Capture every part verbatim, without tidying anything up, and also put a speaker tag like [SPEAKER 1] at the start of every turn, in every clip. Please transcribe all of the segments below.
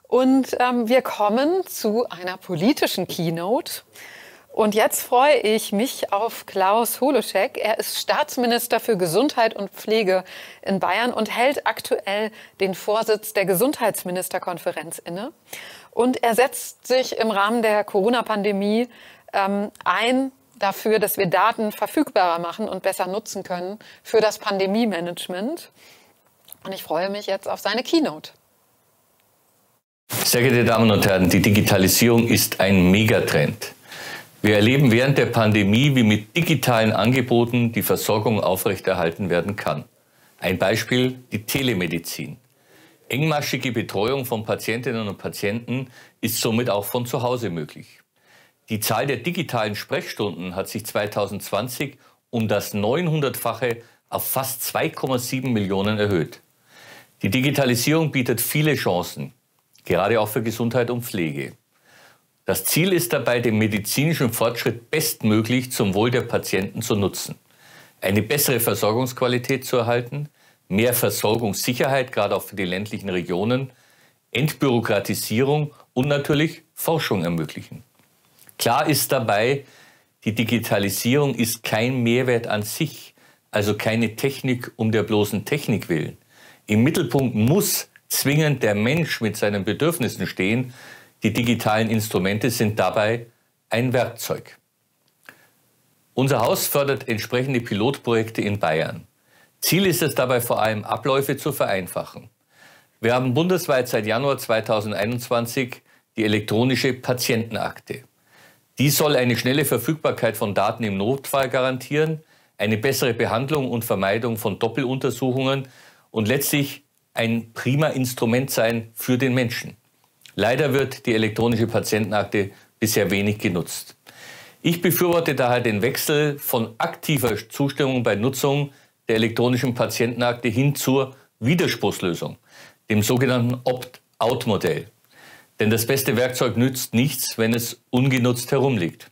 [SPEAKER 1] Und ähm, wir kommen zu einer politischen Keynote. Und jetzt freue ich mich auf Klaus Holoschek. Er ist Staatsminister für Gesundheit und Pflege in Bayern und hält aktuell den Vorsitz der Gesundheitsministerkonferenz inne. Und er setzt sich im Rahmen der Corona-Pandemie ähm, ein dafür, dass wir Daten verfügbarer machen und besser nutzen können für das Pandemie-Management. Und ich freue mich jetzt auf seine Keynote.
[SPEAKER 2] Sehr geehrte Damen und Herren, die Digitalisierung ist ein Megatrend. Wir erleben während der Pandemie, wie mit digitalen Angeboten die Versorgung aufrechterhalten werden kann. Ein Beispiel: die Telemedizin. Engmaschige Betreuung von Patientinnen und Patienten ist somit auch von zu Hause möglich. Die Zahl der digitalen Sprechstunden hat sich zweitausendzwanzig um das neunhundertfache auf fast zwei Komma sieben Millionen erhöht. Die Digitalisierung bietet viele Chancen, gerade auch für Gesundheit und Pflege. Das Ziel ist dabei, den medizinischen Fortschritt bestmöglich zum Wohl der Patienten zu nutzen, eine bessere Versorgungsqualität zu erhalten, mehr Versorgungssicherheit, gerade auch für die ländlichen Regionen, Entbürokratisierung und natürlich Forschung ermöglichen. Klar ist dabei, die Digitalisierung ist kein Mehrwert an sich, also keine Technik um der bloßen Technik willen. Im Mittelpunkt muss zwingend der Mensch mit seinen Bedürfnissen stehen. Die digitalen Instrumente sind dabei ein Werkzeug. Unser Haus fördert entsprechende Pilotprojekte in Bayern. Ziel ist es dabei vor allem, Abläufe zu vereinfachen. Wir haben bundesweit seit Januar zweitausendeinundzwanzig die elektronische Patientenakte. Die soll eine schnelle Verfügbarkeit von Daten im Notfall garantieren, eine bessere Behandlung und Vermeidung von Doppeluntersuchungen und letztlich ein prima Instrument sein für den Menschen. Leider wird die elektronische Patientenakte bisher wenig genutzt. Ich befürworte daher den Wechsel von aktiver Zustimmung bei Nutzung der elektronischen Patientenakte hin zur Widerspruchslösung, dem sogenannten Opt-out-Modell. Denn das beste Werkzeug nützt nichts, wenn es ungenutzt herumliegt.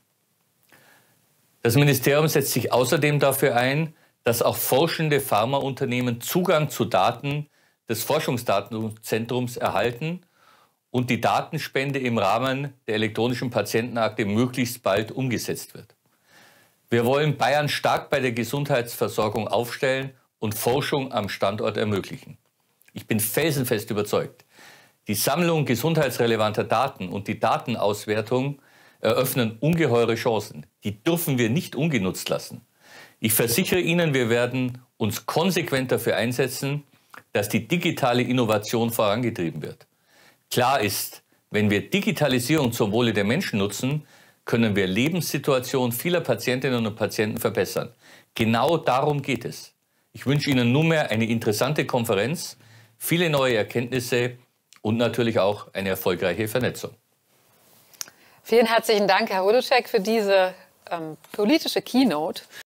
[SPEAKER 2] Das Ministerium setzt sich außerdem dafür ein, dass auch forschende Pharmaunternehmen Zugang zu Daten des Forschungsdatenzentrums erhalten und die Datenspende im Rahmen der elektronischen Patientenakte möglichst bald umgesetzt wird. Wir wollen Bayern stark bei der Gesundheitsversorgung aufstellen und Forschung am Standort ermöglichen. Ich bin felsenfest überzeugt, die Sammlung gesundheitsrelevanter Daten und die Datenauswertung eröffnen ungeheure Chancen. Die dürfen wir nicht ungenutzt lassen. Ich versichere Ihnen, wir werden uns konsequent dafür einsetzen, dass die digitale Innovation vorangetrieben wird. Klar ist, wenn wir Digitalisierung zum Wohle der Menschen nutzen, können wir Lebenssituationen vieler Patientinnen und Patienten verbessern. Genau darum geht es. Ich wünsche Ihnen nunmehr eine interessante Konferenz, viele neue Erkenntnisse und natürlich auch eine erfolgreiche Vernetzung.
[SPEAKER 1] Vielen herzlichen Dank, Herr Holoschek, für diese ähm, politische Keynote.